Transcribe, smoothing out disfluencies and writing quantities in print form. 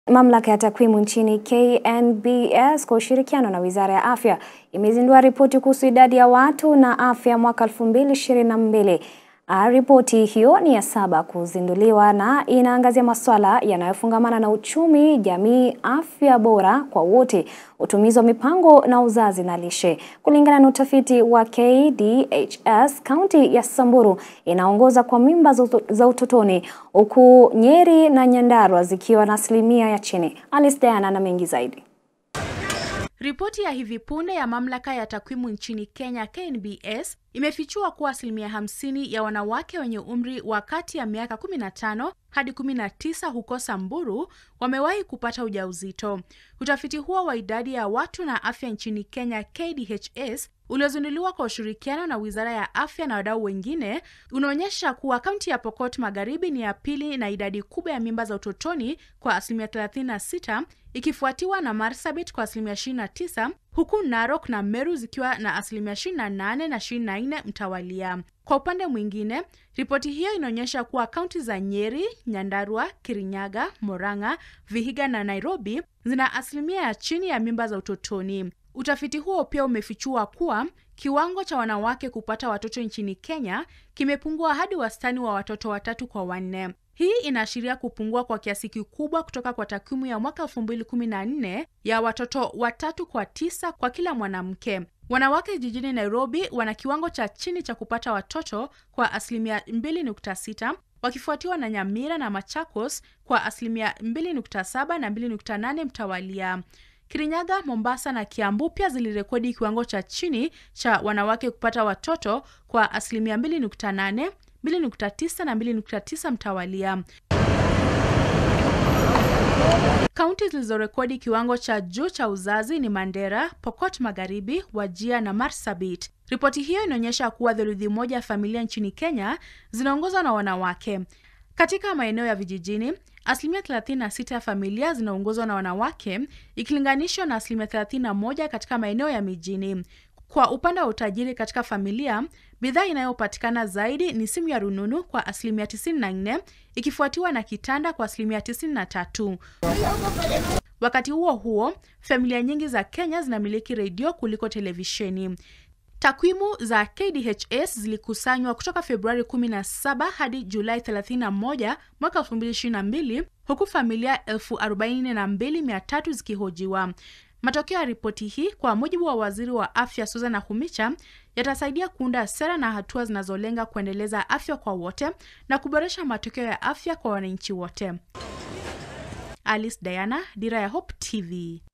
Mamlaka ya takwimu nchini KNBS kwa ushirikiano na Wizara ya Afya imezindua ripoti kuhusu idadi ya watu na afya mwaka 2022. Ripoti hiyo ni ya 7 kuzinduliwa na inaangazia masuala yanayofungamana na uchumi, jamii, afya bora kwa wote, utumizi wa mipango na uzazi na lishe. Kulingana na utafiti wa KNBS, kaunti ya Samburu inaongoza kwa mimba za utotoni, huku Nyeri na Nyandarua zikiwa na asilimia ya chini. Diana na mengi zaidi. Ripoti ya hivi punde ya mamlaka ya takwimu nchini Kenya KNBS imefichua kuwa asilimia 50 ya wanawake wenye umri wa kati ya miaka 15 hadi 19 huko Samburu wamewahi kupata ujauzito. Utafiti huo wa idadi ya watu na afya nchini Kenya KNBS uliozinduliwa kwa ushirikiano na Wizara ya Afya na wadau wengine unaonyesha kuwa kaunti ya Pokot Magharibi ni ya pili na idadi kubwa ya mimba za utotoni kwa asilimia 36, ikifuatiwa na Marsabit kwa asilimia 29, huku Narok na Meru zikiwa na asilimia 28 na 24 mtawalia. Kwa upande mwingine, ripoti hiyo inaonyesha kuwa kaunti za Nyeri, Nyandarua, Kirinyaga, Murang'a, Vihiga na Nairobi zina asilimia ya chini ya mimba za utotoni. Utafiti huo pia umefichua kuwa kiwango cha wanawake kupata watoto nchini Kenya kimepungua hadi wastani wa watoto 3 kwa 4. Hii inaashiria kupungua kwa kiasi kikubwa kutoka kwa takwimu ya mwaka 2014 ya watoto 3 kwa 9 kwa kila mwanamke. Wanawake jijini Nairobi wana kiwango cha chini cha kupata watoto kwa asilimia 2.6, wakifuatiwa na Nyamira na Machakos kwa asilimia 2.7 na 2.8 mtawalia. Kirinyaga, Mombasa na Kiambu pia zilirekodi kiwango cha chini cha wanawake kupata watoto kwa asilimia 2.8, 2.9 na 2.9 mtawalia. Kaunti zilizorekodi kiwango cha juu cha uzazi ni Mandera, Pokot Magharibi, Wajir na Marsabit. Ripoti hiyo inaonyesha kuwa theluthi moja ya familia nchini Kenya zinaongozwa na wanawake. Katika maeneo ya vijijini, asilimia 36 ya familia zinaongozwa na wanawake ikilinganishwa na asilimia 31 katika maeneo ya mijini. Kwa upande wa utajiri katika familia, bidhaa inayopatikana zaidi ni simu ya rununu kwa asilimia 94, ikifuatiwa na kitanda kwa asilimia 93. Wakati huo huo, familia nyingi za Kenya zinamiliki redio kuliko televisheni. Takwimu za KNBS zilikusanywa kutoka Februari 17 hadi Julai 31 mwaka 2022, huku familia 42,300 zikihojiwa. Matokeo ya ripoti hii, kwa mujibu wa Waziri wa Afya Susan Nakhumicha, yatasaidia kuunda sera na hatua zinazolenga kuendeleza afya kwa wote na kuboresha matokeo ya afya kwa wananchi wote. Diana, Dira ya Hope TV.